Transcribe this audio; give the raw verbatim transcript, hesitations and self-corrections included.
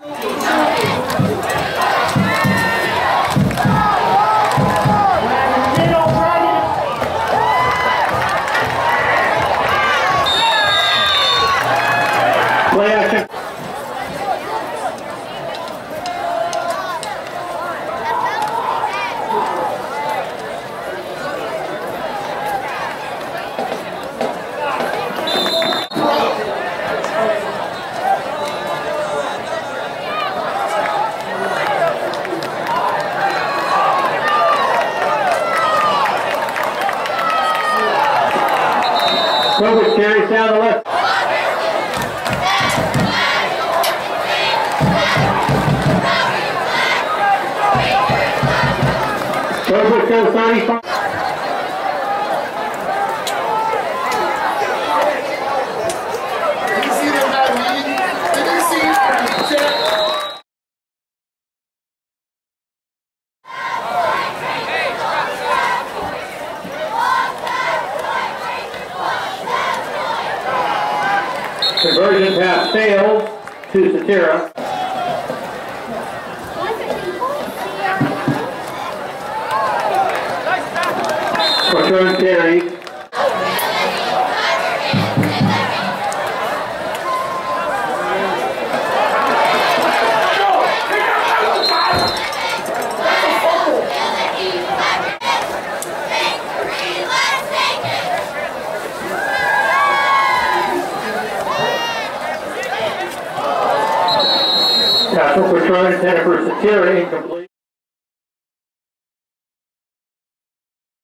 Play action. Coverage carries down the left. Coverage goes thirty-five. Did you see them not leading? Did you see the check? Conversion pass failed to Satira. Return carries. Tackle return intended for Satira, incomplete.